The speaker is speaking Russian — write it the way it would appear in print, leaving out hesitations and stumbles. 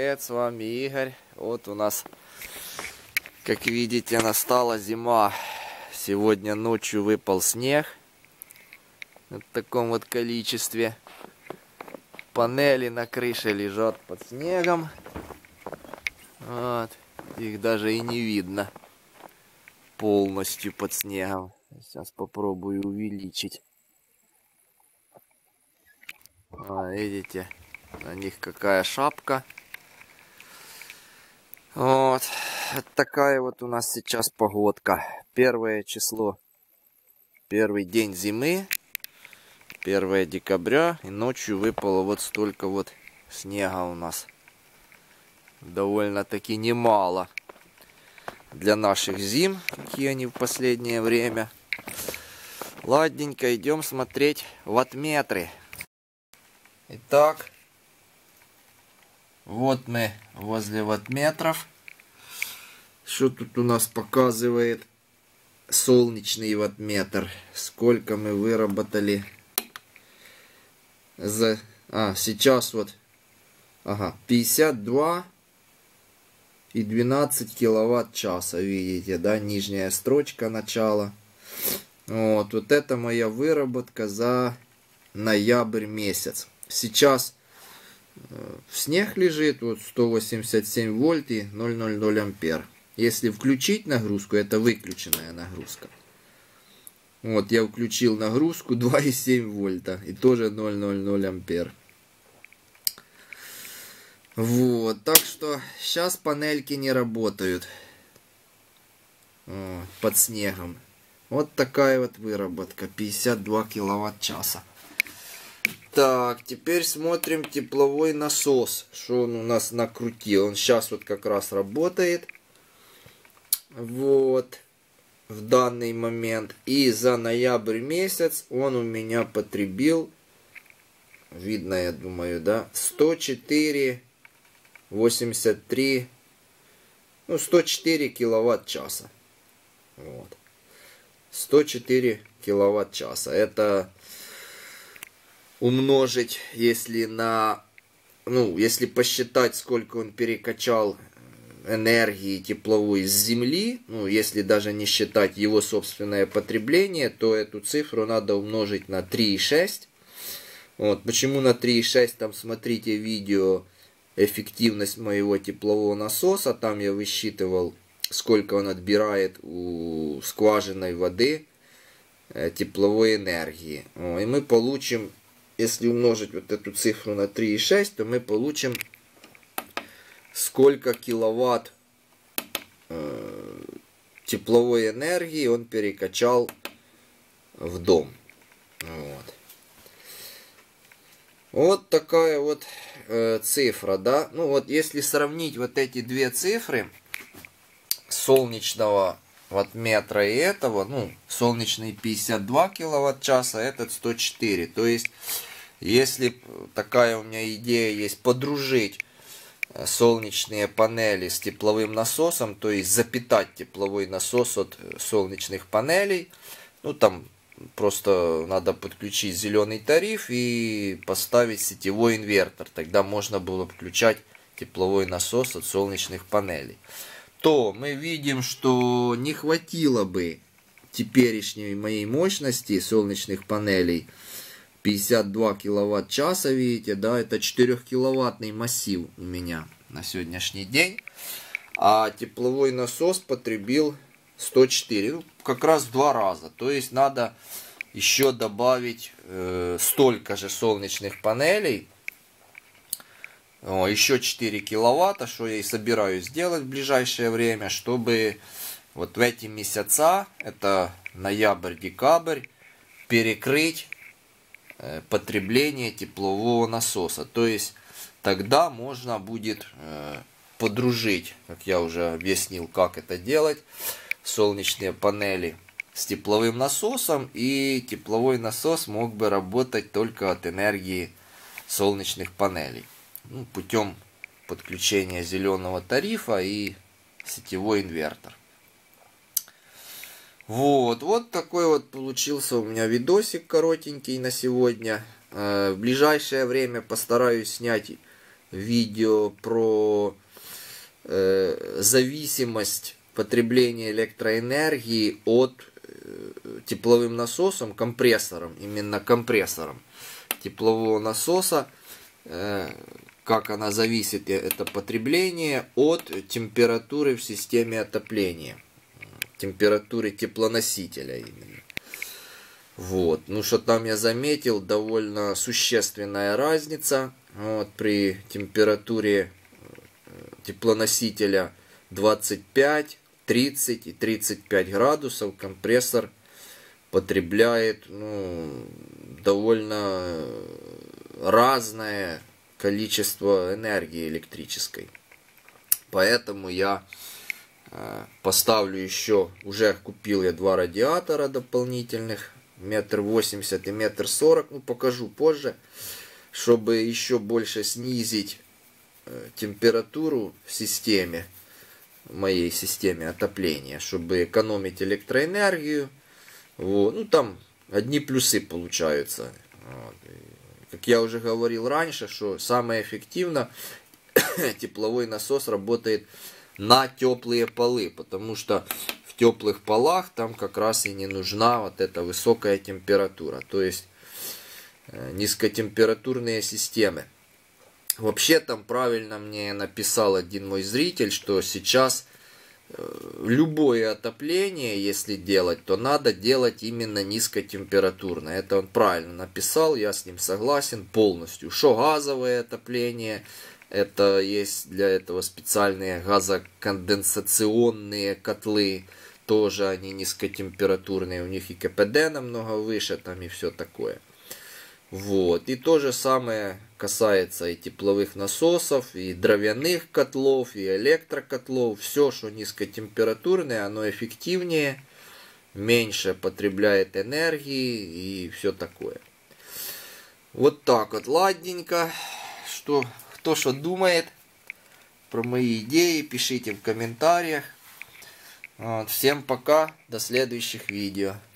привет, с вами Игорь. Вот у нас, как видите, настала зима. Сегодня ночью выпал снег. В таком вот количестве. Панели на крыше лежат под снегом. Вот. Их даже и не видно полностью под снегом. Сейчас попробую увеличить. Видите, на них какая шапка. Вот такая вот у нас сейчас погодка. 1 число, первый день зимы, 1 декабря, и ночью выпало вот столько вот снега у нас. Довольно-таки немало для наших зим, какие они в последнее время. Ладненько, идем смотреть ваттметры. Итак, вот мы возле ваттметров. Что тут у нас показывает солнечный ваттметр? Сколько мы выработали за... сейчас вот... 52 и 12 киловатт-часа. Видите, да? Нижняя строчка начала. Вот это моя выработка за ноябрь месяц. Сейчас снег лежит, вот 187 вольт и 0,00 ампер. Если включить нагрузку, это выключенная нагрузка. Вот я включил нагрузку 2,7 вольта и тоже 0,00 ампер. Вот, так что сейчас панельки не работают под снегом. Вот такая вот выработка, 52 киловатт-часа. Так, теперь смотрим тепловой насос, что он у нас накрутил. Он сейчас вот как раз работает. Вот, в данный момент. И за ноябрь месяц он у меня потребил, видно, я думаю, да, 104,83, 104 киловатт-часа. Вот. 104 киловатт-часа. Это умножить, если если посчитать, сколько он перекачал энергии тепловой с Земли, если даже не считать его собственное потребление, то эту цифру надо умножить на 3,6. Вот. Почему на 3,6? Там смотрите видео «Эффективность моего теплового насоса». Там я высчитывал, сколько он отбирает у скважинной воды тепловой энергии. И мы получим, если умножить вот эту цифру на 3,6, то мы получим, сколько киловатт тепловой энергии он перекачал в дом. Вот такая вот цифра, да. Если сравнить вот эти две цифры, солнечного ваттметра и этого, солнечный 52 киловатт-часа, этот 104. То есть, если такая у меня идея есть, подружить солнечные панели с тепловым насосом, то есть запитать тепловой насос от солнечных панелей, там просто надо подключить зеленый тариф и поставить сетевой инвертор. Тогда можно было включать тепловой насос от солнечных панелей. То мы видим, что не хватило бы теперешней моей мощности солнечных панелей 52 киловатт-часа, видите, да, это 4-киловаттный массив у меня на сегодняшний день. А тепловой насос потребил 104, как раз в 2 раза. То есть надо еще добавить столько же солнечных панелей, еще 4 киловатта, что я и собираюсь сделать в ближайшее время, чтобы вот в эти месяца, это ноябрь-декабрь, перекрыть потребление теплового насоса. То есть тогда можно будет подружить, как я уже объяснил, как это делать, солнечные панели с тепловым насосом, и тепловой насос мог бы работать только от энергии солнечных панелей. Путем подключения зеленого тарифа и сетевой инвертор. Вот такой вот получился у меня видосик коротенький на сегодня. В ближайшее время постараюсь снять видео про зависимость потребления электроэнергии от тепловым насосом, компрессором, именно компрессором теплового насоса, как она зависит, это потребление, от температуры в системе отопления, температуры теплоносителя именно. Вот. Ну что там я заметил, довольно существенная разница. Вот, при температуре теплоносителя 25, 30 и 35 градусов компрессор потребляет довольно разное количество энергии электрической. Поэтому я поставлю еще, уже купил я 2 радиатора дополнительных, 1,80 м и 1,40 м, покажу позже, чтобы еще больше снизить температуру в системе, моей системе отопления, чтобы экономить электроэнергию. Вот. Ну там одни плюсы получаются. Вот. Как я уже говорил раньше, что самое эффективно тепловой насос работает на теплые полы, потому что в теплых полах там как раз и не нужна вот эта высокая температура, то есть низкотемпературные системы. Вообще там правильно мне написал один мой зритель, что сейчас любое отопление, если делать, то надо делать именно низкотемпературное. Это он правильно написал, я с ним согласен полностью. Что газовое отопление, это есть для этого специальные газоконденсационные котлы, тоже они низкотемпературные, у них и КПД намного выше, там и все такое. Вот. И то же самое касается и тепловых насосов, и дровяных котлов, и электрокотлов. Все, что низкотемпературное, оно эффективнее, меньше потребляет энергии и все такое. Вот так вот, ладненько. Кто что думает про мои идеи, пишите в комментариях. Вот. Всем пока, до следующих видео.